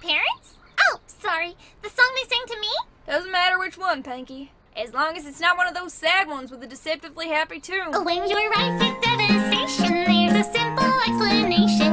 parents? Oh, sorry. The song they sang to me? Doesn't matter which one, Pinky. As long as it's not one of those sad ones with a deceptively happy tune. When you're right with devastation, there's a simple explanation.